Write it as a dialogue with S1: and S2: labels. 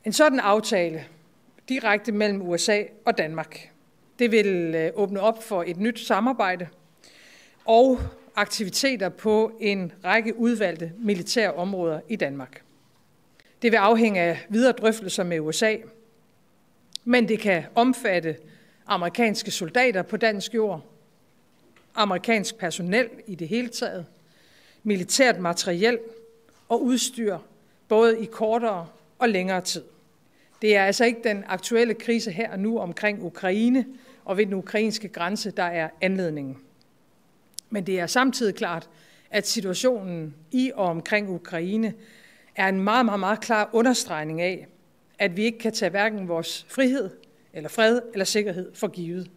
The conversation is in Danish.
S1: En sådan aftale direkte mellem USA og Danmark, det vil åbne op for et nyt samarbejde og aktiviteter på en række udvalgte militære områder i Danmark. Det vil afhænge af videre drøftelser med USA, men det kan omfatte amerikanske soldater på dansk jord, amerikansk personel i det hele taget, militært materiel og udstyr, både i kortere og længere tid. Det er altså ikke den aktuelle krise her og nu omkring Ukraine og ved den ukrainske grænse, der er anledningen. Men det er samtidig klart, at situationen i og omkring Ukraine er en meget, meget, meget klar understregning af, at vi ikke kan tage hverken vores frihed eller fred eller sikkerhed for givet.